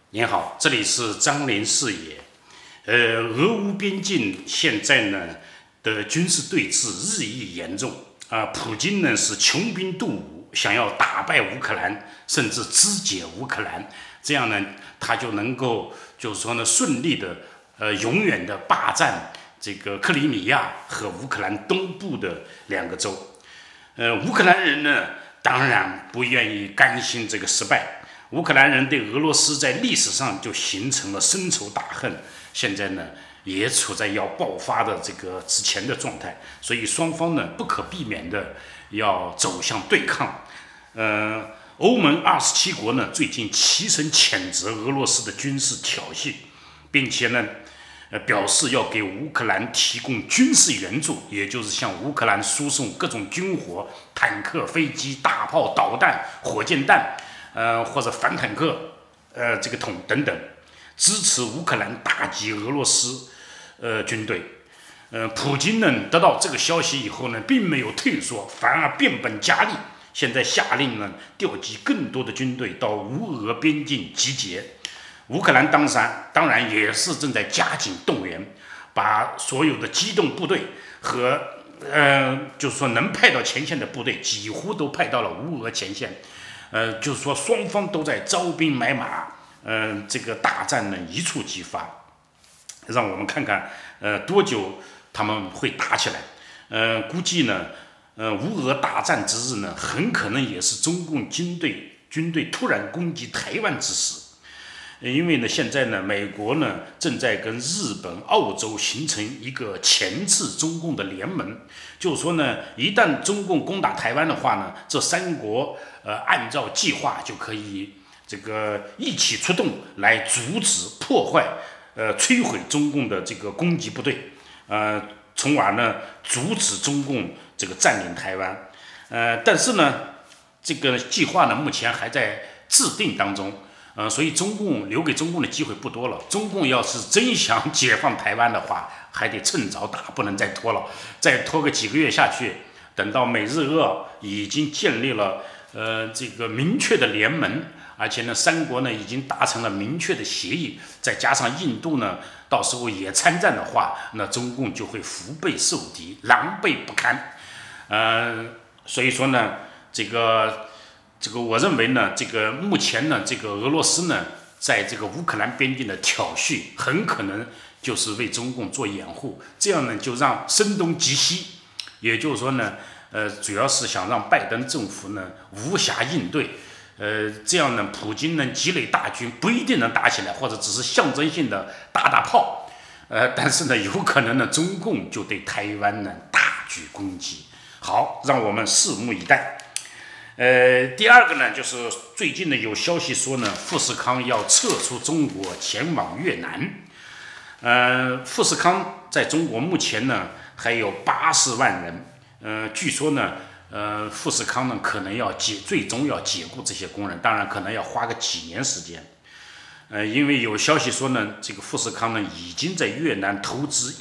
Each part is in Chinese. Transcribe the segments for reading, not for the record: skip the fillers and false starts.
您好，这里是张林视野。俄乌边境现在呢的军事对峙日益严重普京呢是穷兵黩武，想要打败乌克兰，甚至肢解乌克兰，这样呢他就能够就是说呢顺利的永远的霸占这个克里米亚和乌克兰东部的2个州。乌克兰人呢当然不愿意甘心这个失败。乌克兰人对俄罗斯在历史上就形成了深仇大恨，现在呢也处在要爆发的这个之前的状态，所以双方呢不可避免的要走向对抗。欧盟27国呢最近齐声谴责俄罗斯的军事挑衅，并且呢表示要给乌克兰提供军事援助，也就是向乌克兰输送各种军火、坦克、飞机、大炮、导弹、火箭弹。或者反坦克这个桶等等，支持乌克兰打击俄罗斯军队。普京呢得到这个消息以后呢，并没有退缩，反而变本加厉，现在下令呢调集更多的军队到乌俄边境集结。乌克兰当然也是正在加紧动员，把所有的机动部队和就是说能派到前线的部队，几乎都派到了乌俄前线。就是说双方都在招兵买马，这个大战呢一触即发，让我们看看多久他们会打起来。估计呢，乌俄大战之日呢，很可能也是中共军队突然攻击台湾之时。因为呢，现在呢，美国呢正在跟日本、澳洲形成一个钳制中共的联盟，就是说呢，一旦中共攻打台湾的话呢，这3国按照计划就可以这个一起出动来阻止、破坏、摧毁中共的这个攻击部队，从而呢阻止中共这个占领台湾。但是呢，这个计划呢目前还在制定当中。所以中共留给中共的机会不多了。中共要是真想解放台湾的话，还得趁早打，不能再拖了。再拖个几个月下去，等到美日俄已经建立了这个明确的联盟，而且呢3国呢已经达成了明确的协议，再加上印度呢到时候也参战的话，那中共就会腹背受敌，狼狈不堪。所以说呢，这个我认为呢，这个目前呢，这个俄罗斯呢，在这个乌克兰边境的挑衅，很可能就是为中共做掩护，这样呢，就让声东击西，也就是说呢，主要是想让拜登政府呢无暇应对，这样呢，普京呢积累大军不一定能打起来，或者只是象征性的打炮，但是呢，有可能呢，中共就对台湾呢大举攻击。好，让我们拭目以待。第2个呢，就是最近呢有消息说呢，富士康要撤出中国，前往越南。富士康在中国目前呢还有80万人。据说呢，富士康呢可能最终要解雇这些工人，当然可能要花个几年时间。因为有消息说呢，这个富士康呢已经在越南投资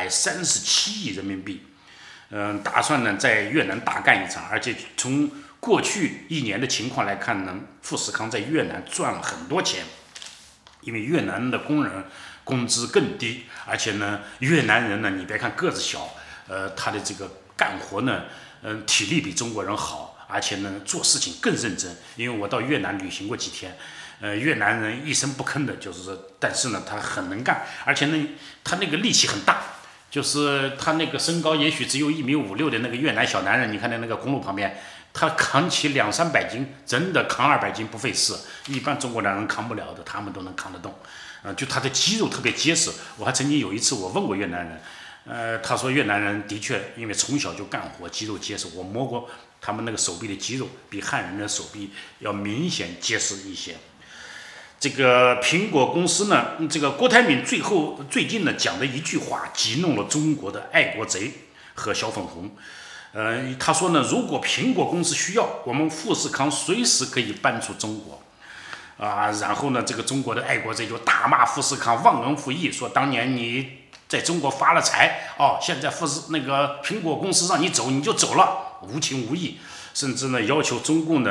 137亿人民币，打算呢在越南大干一场，而且从过去1年的情况来看呢，富士康在越南赚了很多钱，因为越南的工人工资更低，而且呢，越南人呢，你别看个子小，他的这个干活呢，体力比中国人好，而且呢，做事情更认真。因为我到越南旅行过几天，越南人一声不吭的，就是说，但是呢，他很能干，而且呢，他那个力气很大。就是他那个身高也许只有1.56米的那个越南小男人，你看那个公路旁边，他扛起200-300斤，真的扛200斤不费事，一般中国男人扛不了的，他们都能扛得动。就他的肌肉特别结实。我还曾经有一次我问过越南人，他说越南人的确因为从小就干活，肌肉结实。我摸过他们那个手臂的肌肉，比汉人的手臂要明显结实一些。这个苹果公司呢，这个郭台铭最近呢讲的一句话，激怒了中国的爱国贼和小粉红。他说呢，如果苹果公司需要，我们富士康随时可以搬出中国。然后呢，这个中国的爱国贼就大骂富士康忘恩负义，说当年你在中国发了财，现在那个苹果公司让你走你就走了，无情无义，甚至呢要求中共呢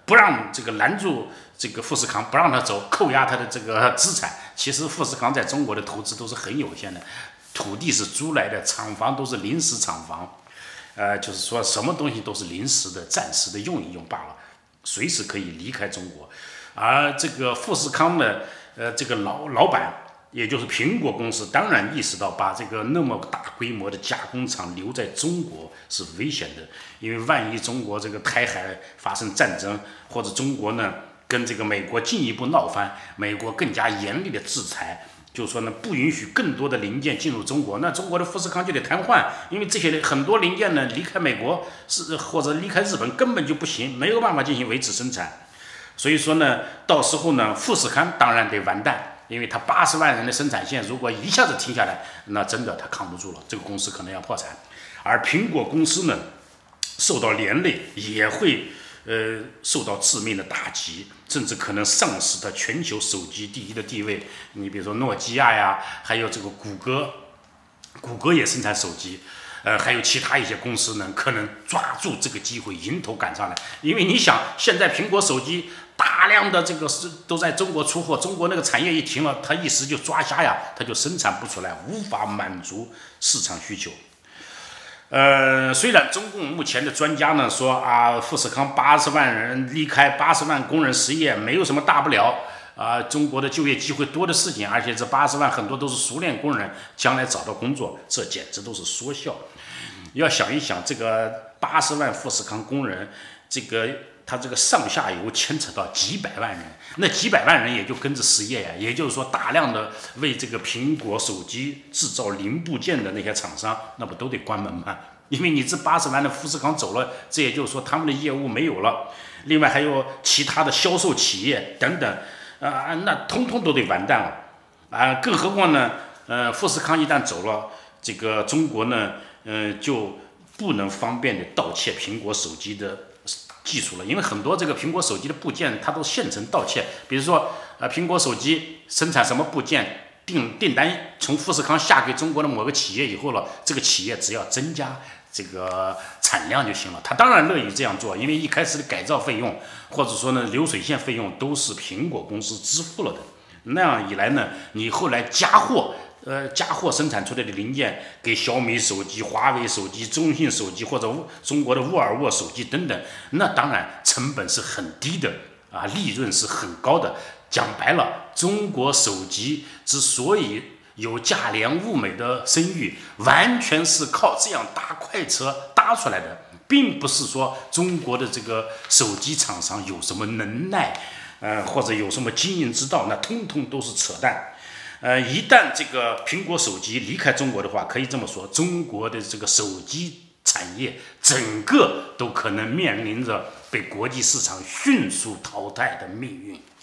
不让这个拦住这个富士康，不让他走，扣押他的这个资产。其实富士康在中国的投资都是很有限的，土地是租来的，厂房都是临时厂房，就是说什么东西都是临时的、暂时的用一用罢了，随时可以离开中国。而这个富士康的这个老板，也就是苹果公司，当然意识到把这个那么大规模的加工厂留在中国是危险的，因为万一中国这个台海发生战争，或者中国呢跟这个美国进一步闹翻，美国更加严厉的制裁，就是说呢不允许更多的零件进入中国，那中国的富士康就得瘫痪，因为这些很多零件呢离开美国或者离开日本根本就不行，没有办法进行维持生产。所以说呢，到时候呢，富士康当然得完蛋，因为它80万人的生产线如果一下子停下来，那真的它扛不住了，这个公司可能要破产。而苹果公司呢，受到连累，也会受到致命的打击，甚至可能丧失它全球手机第一的地位。你比如说诺基亚呀，还有这个谷歌也生产手机。还有其他一些公司呢，可能抓住这个机会迎头赶上来，因为你想，现在苹果手机大量的这个都在中国出货，中国那个产业一停了，它一时就抓瞎呀，它就生产不出来，无法满足市场需求。虽然中共目前的专家呢说啊，富士康80万人离开，80万工人失业，没有什么大不了。中国的就业机会多的事情，而且这80万很多都是熟练工人，将来找到工作，这简直都是说笑。要想一想，这个80万富士康工人，他这个上下游牵扯到几百万人，那几百万人也就跟着失业呀。也就是说，大量的为这个苹果手机制造零部件的那些厂商，那不都得关门吗？因为你这80万的富士康走了，这也就是说他们的业务没有了。另外还有其他的销售企业等等。那通通都得完蛋了更何况呢？富士康一旦走了，这个中国呢，就不能方便的盗窃苹果手机的技术了，因为很多这个苹果手机的部件它都现成盗窃，比如说苹果手机生产什么部件，订单从富士康下给中国的某个企业以后了，这个企业只要增加这个产量就行了，他当然乐意这样做，因为一开始的改造费用或者说呢流水线费用都是苹果公司支付了的。那样一来呢，你后来加货生产出来的零件给小米手机、华为手机、中兴手机或者中国的沃尔沃手机等等，那当然成本是很低的利润是很高的。讲白了，中国手机之所以有价廉物美的声誉，完全是靠这样搭快车搭出来的，并不是说中国的这个手机厂商有什么能耐，或者有什么经营之道，那通通都是扯淡。一旦这个苹果手机离开中国的话，可以这么说，中国的这个手机产业整个都可能面临着被国际市场迅速淘汰的命运。